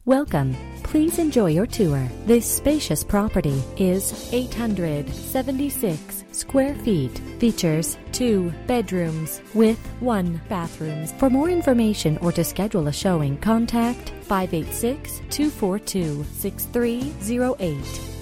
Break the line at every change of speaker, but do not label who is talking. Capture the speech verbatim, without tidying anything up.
Welcome. Please enjoy your tour. This spacious property is eight hundred seventy-six square feet. Features two bedrooms with one bathroom. For more information or to schedule a showing, contact five eight six, two four two, six three zero eight.